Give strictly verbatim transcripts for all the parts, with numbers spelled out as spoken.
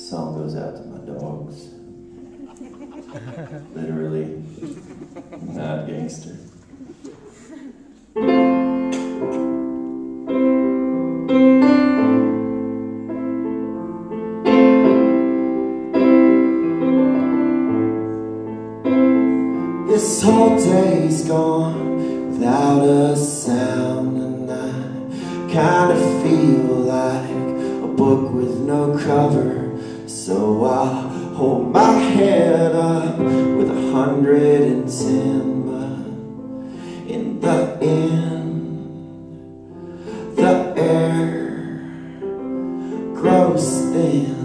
song goes out to my dogs. Literally, not gangster. This whole day's gone without a sound, and I kinda feel like a book with no cover. So I hold my head up with a hundred and ten, but in the end, the air grows thin.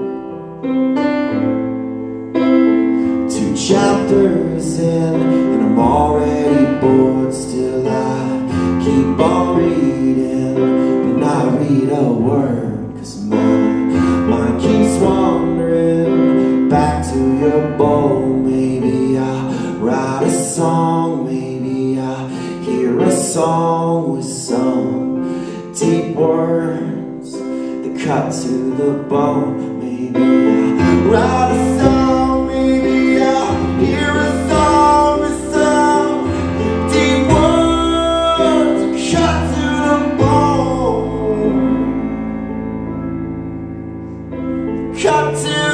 Two chapters in, and I'm already bored. Still I keep on reading, and not read a word, 'cause my mind keeps wandering back to your bowl. Maybe I'll write a song, maybe I'll hear a song with some deep words that cut to the bone. Maybe I'll write a song, maybe I'll hear a song with some deep words that cut to the bone. Cut to